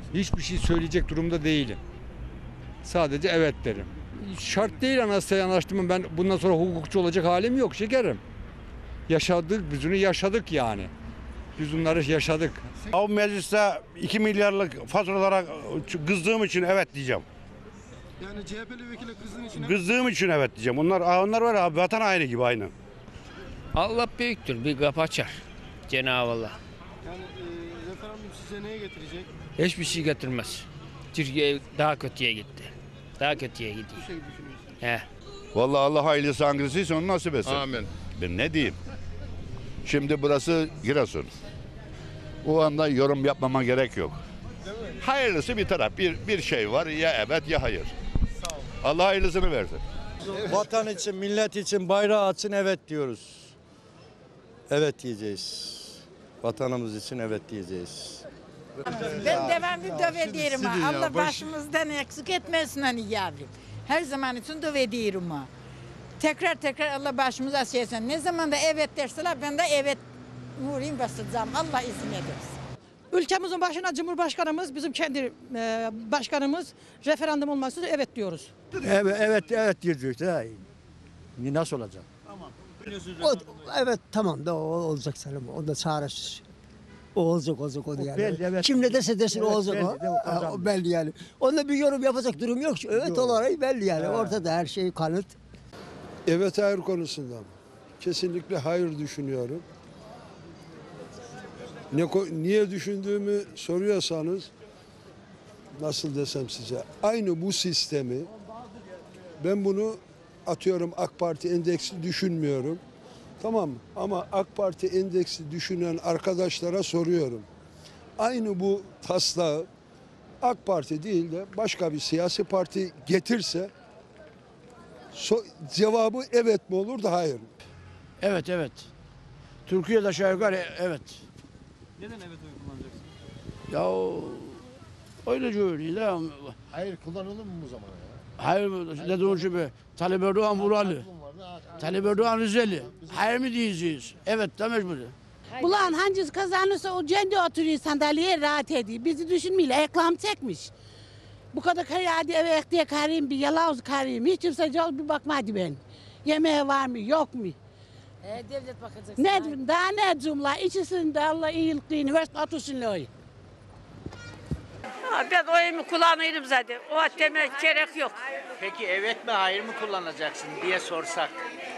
Hiçbir şey söyleyecek durumda değilim. Sadece evet derim. Şart değil anayasaya yanaştım. Ben bundan sonra hukukçu olacak halim yok şekerim. Yaşadık, biz bunu yaşadık yani. Biz bunları yaşadık. O mecliste 2 milyarlık faturalara kızdığım için evet diyeceğim. Yani CHP'li vekile kızdığın için Kızdığım için evet diyeceğim. Onlar var ya vatan haini gibi aynı. Allah büyüktür, bir kapı açar Cenab-ı Allah. yani referandum size neye getirecek? Hiçbir şey getirmez. Türkiye daha kötüye gitti. Daha kötüye gidiyor. Bir şey düşünüyorsun. He. Vallahi Allah hayırlısı hangisiyse onu nasip etsin. Amin. Ben ne diyeyim? Şimdi burası Giresun. O anda yorum yapmama gerek yok. Hayırlısı bir taraf. Bir şey var ya evet ya hayır. Allah hayırlısını versin. Vatan için, millet için, bayrağı için evet diyoruz. Evet diyeceğiz. Vatanımız için evet diyeceğiz. Ben devamlı dua ediyorum. Allah başımızdan eksik etmesin hani yavrum. Her zaman için dua ediyorum. Tekrar Allah başımıza şeysen. Ne zaman da evet derseler ben de evet vurayım basacağım. Allah izin ederse. Ülkemizin başına Cumhurbaşkanımız, bizim kendi başkanımız referandum olması evet diyoruz. Evet diyeceğiz. Nasıl olacak? Evet tamam da o olacak Selim. O da çağrışır. O olacak o yani. Belli, evet. Kim ne derse desin Evet, o olacak belli, o. de o kazandı. O belli yani. Onda bir yorum yapacak durum yok. Evet Yok. olarak belli yani. Ortada her şey kanıt. Evet hayır konusunda mı? Kesinlikle hayır düşünüyorum. Niye düşündüğümü soruyorsanız nasıl desem size aynı bu sistemi ben bunu atıyorum AK Parti endeksi düşünmüyorum. Tamam mı? Ama AK Parti endeksi düşünen arkadaşlara soruyorum. Aynı bu taslağı AK Parti değil de başka bir siyasi parti getirse cevabı evet mi olur da hayır mı? Evet. Türkiye'de aşağı yukarı evet. Neden evet oy kullanacaksın? Ya öyle öyle. Hayır kullanılır mı bu zamana ya? Hayır dediğim gibi Tayyip Erdoğan Vuralı. Tayyip Erdoğan Rizeli. Hayır mı diyeceğiz? Evet de mecburi. Ulan hangisi kazanırsa o kendi oturuyor sandalyeye rahat ediyor. Bizi düşünmeyle eklam çekmiş. Bu kadar hadi eve diye karayım bir yalavuz karayım. Hiç kimse bir bakmadı ben. Yemeğe var mı yok mu? Devlet bakacak. Ne daha ne cümle içisinde Allah iyilikliğini versin atışın oy. Ben oyumu kullanıyorum zaten. O demek gerek yok. Peki evet mi hayır mı kullanacaksın diye sorsak.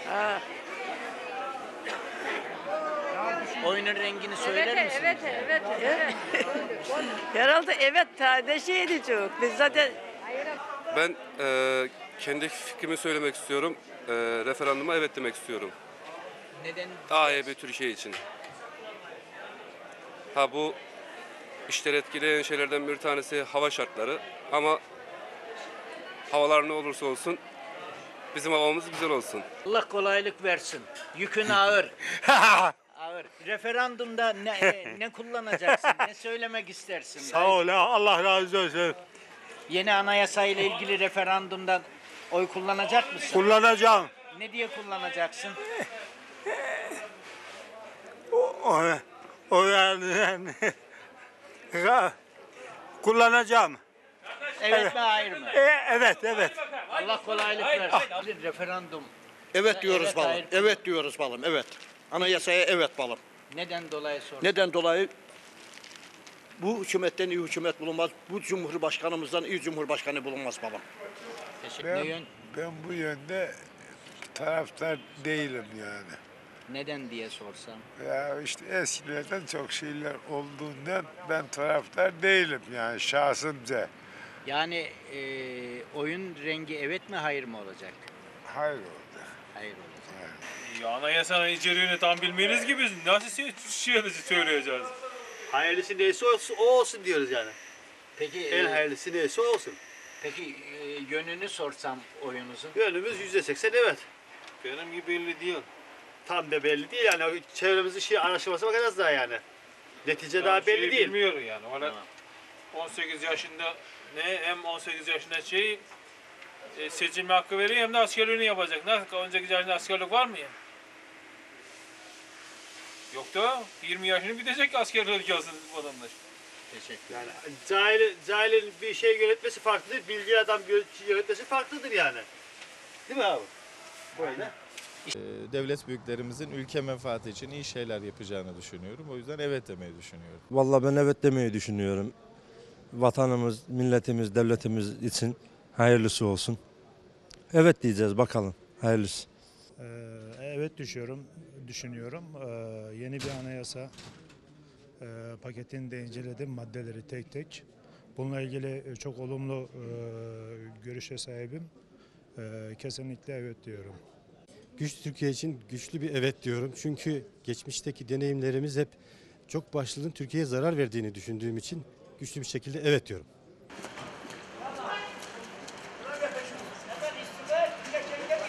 Oyunun rengini söyler misin? Evet. Herhalde evet tane şey diyecek. Biz zaten Ben kendi fikrimi söylemek istiyorum. Referanduma evet demek istiyorum. Neden? Daha iyi bir tür şey için. Bu işleri etkileyen şeylerden bir tanesi hava şartları. Ama havalar ne olursa olsun bizim havamız güzel olsun. Allah kolaylık versin. Yükün ağır. Ağır. Referandumda ne kullanacaksın? Ne söylemek istersin? Sağ ol Allah razı olsun. Yeni anayasa ile ilgili referandumdan oy kullanacak mısın? Kullanacağım. Ne diye kullanacaksın? O yani kullanacağım. Evet mi hayır mı? Evet. Allah kolaylık versin. Referandum. Evet diyoruz Evet, balım. hayır. Evet diyoruz balım. Evet. Anayasaya evet balım. Neden dolayı sordun? Neden dolayı? Bu hükümetten iyi hükümet bulunmaz. Bu cumhurbaşkanımızdan iyi cumhurbaşkanı bulunmaz balım. Teşekkür Ben bu yönde taraftar değilim yani. Neden diye sorsam. Ya işte eskilerden çok şeyler olduğundan ben taraftar değilim yani şahsımca. Yani oyun rengi evet mi hayır mı olacak? Hayır oldu. Hayır olacak. Ya anayasanın içeriğini tam bilmeyiniz gibi biz nasıl söyleyeceğiz? Hayırlısı neyse o olsun diyoruz yani. Peki En hayırlısı neyse o olsun. peki yönünü sorsam oyunuzun. Yönümüz %80 evet. Benim gibi belli değil. Tam da belli değil yani çevremizin araştırması bakacağız daha yani. Netice daha belli değil. Bilmiyorum yani. Öyle 18 yaşında hem 18 yaşında seçilme hakkı veriyor hem de askerliğini yapacak. Ne 18 yaşında askerlik var mı ya? Yok da 20 yaşını bitecek askerlik yazsın vatandaş. Teşekkür Yani cahilin bir şey yönetmesi farklıdır, bilgi adam yönetmesi farklıdır yani. Değil mi abi? Böyle. Devlet büyüklerimizin ülke menfaati için iyi şeyler yapacağını düşünüyorum. O yüzden evet demeyi düşünüyorum. Vallahi ben evet demeyi düşünüyorum. Vatanımız, milletimiz, devletimiz için hayırlısı olsun. Evet diyeceğiz bakalım. Hayırlısı. Evet düşünüyorum. Yeni bir anayasa paketini de inceledim, maddeleri tek tek. Bununla ilgili çok olumlu görüşe sahibim. Kesinlikle evet diyorum. Güçlü Türkiye için güçlü bir evet diyorum. Çünkü geçmişteki deneyimlerimiz hep çok başlılığın Türkiye'ye zarar verdiğini düşündüğüm için güçlü bir şekilde evet diyorum.